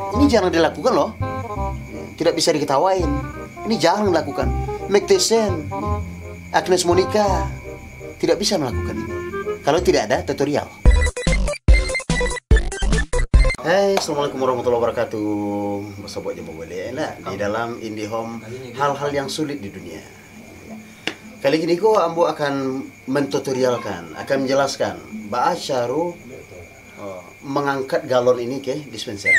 Ini jangan dilakukan loh. Tidak bisa diketawain. Ini jangan dilakukan. Mike Tyson, Agnes Monica tidak bisa melakukan ini kalau tidak ada tutorial. Hai, assalamualaikum warahmatullahi wabarakatuh. Sobat Jembo boleh di dalam IndiHome hal-hal yang sulit di dunia. Kali ini ambo akan mentutorialkan, akan menjelaskan ba'asyaru mengangkat galon ini ke dispenser.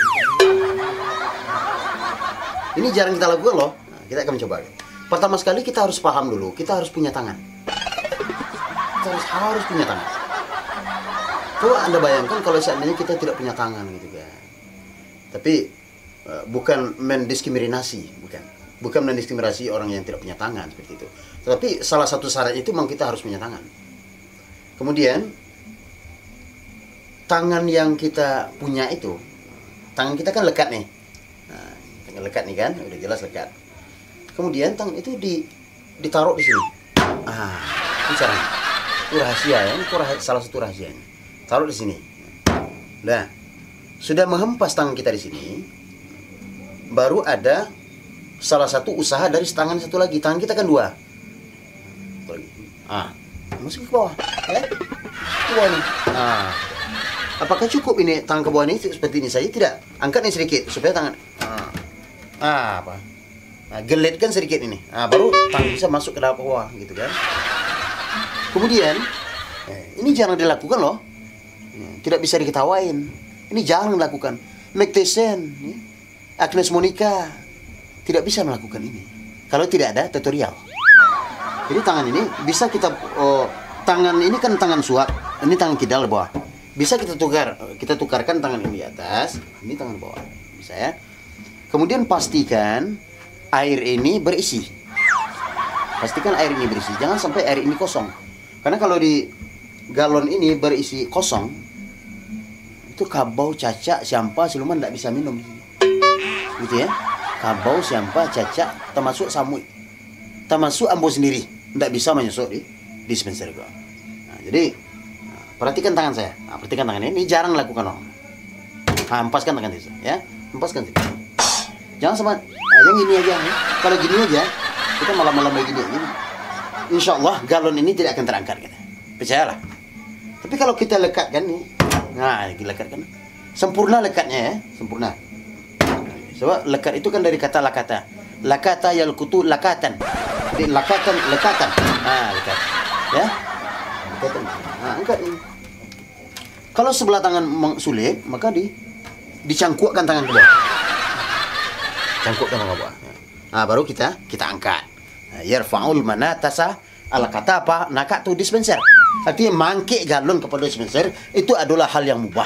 Ini jarang kita lakukan loh. Nah, kita akan mencoba. Pertama sekali kita harus paham dulu, kita harus punya tangan. Kita harus punya tangan. Coba Anda bayangkan kalau seandainya kita tidak punya tangan gitu kan. Tapi bukan mendiskriminasi, bukan mendiskriminasi orang yang tidak punya tangan seperti itu. Tetapi salah satu syarat itu memang kita harus punya tangan. Kemudian tangan yang kita punya itu, tangan kita kan lekat nih. Nah, tangan lekat nih kan, udah jelas lekat. Kemudian tangan itu ditaruh di sini. Ini caranya. Itu rahasia ya, itu salah satu rahasianya. Taruh di sini. Nah, sudah menghempas tangan kita di sini, baru ada salah satu usaha dari tangan satu lagi. Tangan kita kan dua. Masuk ke bawah. Ke bawah nih. Apakah cukup ini tangan ke bawah ini seperti ini saja? Tidak. Angkat nih sedikit supaya tangan. Gelitkan sedikit ini. Baru tangan bisa masuk ke dalam bawah gitu kan. Kemudian ini jangan dilakukan loh. Tidak bisa diketawain. Ini jangan dilakukan. Mike Tyson, Agnes Monica tidak bisa melakukan ini kalau tidak ada tutorial. Jadi tangan ini bisa kita tangan ini kan tangan suap, ini tangan kidal bawah. Bisa kita tukarkan tangan ini di atas, ini tangan bawah. Bisa ya. Kemudian pastikan air ini berisi. Pastikan air ini berisi. Jangan sampai air ini kosong. Karena kalau di galon ini berisi kosong, itu kabau, cacak, sampah, siluman tidak bisa minum. Gitu ya. Kabau, sampah, cacak, termasuk samui, termasuk ambo sendiri tidak bisa menyusuk di dispenser gua. Jadi perhatikan tangan saya. Perhatikan tangan ini jarang lakukan orang. Hempaskan tangan itu, ya, hempaskan itu. Jangan sama yang gini aja. Ya. Kalau gini aja, kita malam-malam begini. Insya Allah galon ini tidak akan terangkat, gitu. Percayalah. Tapi kalau kita lekatkan nih, lekatkan, sempurna lekatnya ya, sempurna. Sebab lekat itu kan dari kata lakata. Lakata yalkutu lakatan. Jadi lakatan, lekatan. Lekat. Ya. Lekatan. Angkat ini. Kalau sebelah tangan sulit, maka dicangkukkan tangan ke bawah. Cangkukkan tangan ke bawah. Baru kita angkat. Yarfa'ul manatasa ala kata apa? Nakatu dispenser. Artinya mangkik galon kepada dispenser itu adalah hal yang mubah.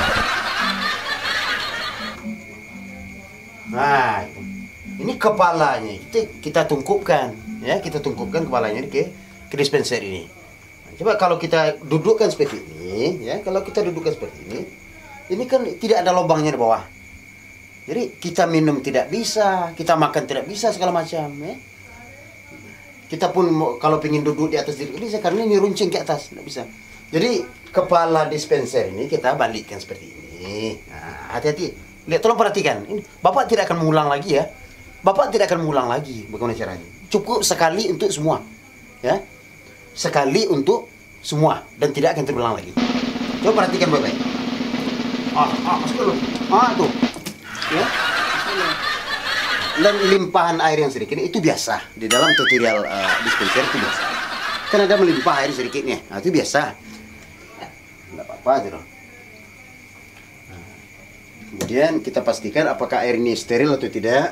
Ini kepalanya kita tungkupkan, ya, kita tungkupkan kepalanya ke dispenser ini. Coba kalau kita dudukkan seperti ini, ya, kalau kita dudukkan seperti ini kan tidak ada lubangnya di bawah. Jadi kita minum tidak bisa, kita makan tidak bisa, segala macam, ya. Kita pun kalau ingin duduk di atas diri bisa, karena ini runcing ke atas, tidak bisa. Jadi kepala dispenser ini kita balikkan seperti ini. Hati-hati. Lihat, tolong perhatikan. Ini Bapak tidak akan mengulang lagi ya. Bapak tidak akan mengulang lagi bagaimana caranya. Cukup sekali untuk semua. Ya. Sekali untuk semua dan tidak akan terulang lagi. Coba perhatikan baik-baik. Masuk dulu. Tuh. Ya. Dan limpahan air yang sedikit itu biasa. Di dalam tutorial dispenser itu biasa. Kan ada melimpah air sedikitnya. Itu biasa. Tidak apa-apa itu loh. Kemudian kita pastikan apakah air ini steril atau tidak.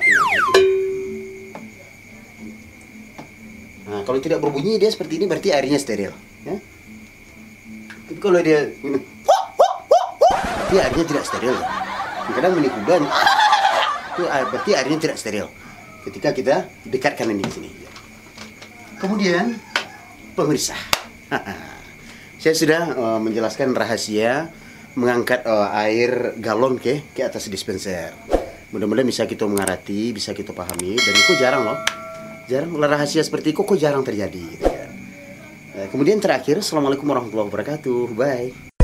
Kalau tidak berbunyi dia seperti ini berarti airnya steril. Ya? Tapi kalau dia berarti airnya tidak steril. Kadang mini kuda itu berarti airnya tidak steril. Ketika kita dekatkan ini di sini. Kemudian pemirsa, saya sudah menjelaskan rahasia mengangkat air galon ke atas dispenser. Mudah-mudahan bisa kita mengerti, bisa kita pahami. Dan itu jarang loh. Jarang rahasia seperti itu kok jarang terjadi gitu kan. Kemudian terakhir, assalamualaikum warahmatullahi wabarakatuh. Bye.